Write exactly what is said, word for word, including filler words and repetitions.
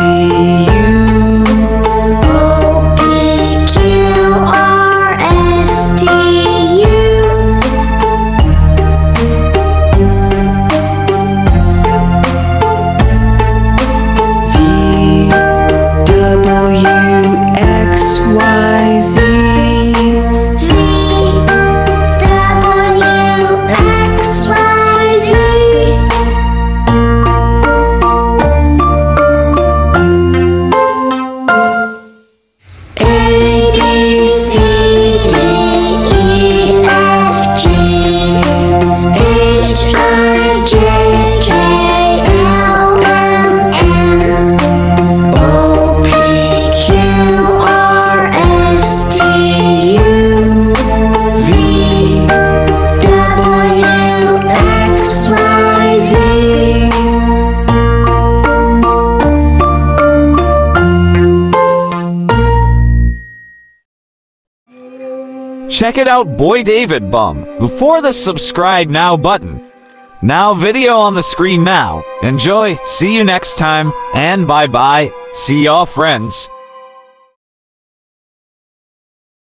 Check it out, BoyDavidBum, before the subscribe now button. Now video on the screen now. Enjoy, see you next time, and bye bye, see y'all friends.